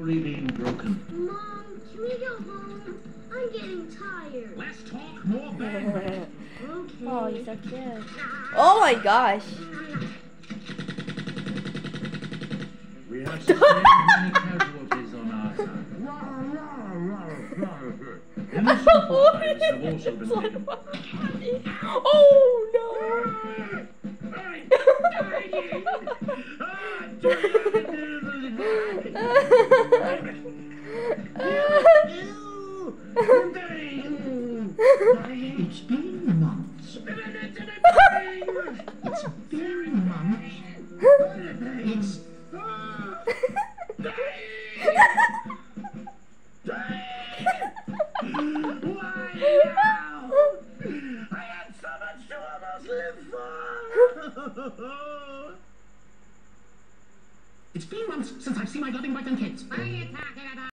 being broken. Mom, can we go home? I'm getting tired. Less talk, more bang bang. Okay. Oh, he's so cute. Oh my gosh. We have sustained many casualties on our side. Innocent lives have also been taken. Oh no. It's been months. It's been months. It's... Why now? I had so much to almost live for. It's been months since I've seen my loving wife and kids. What are you talking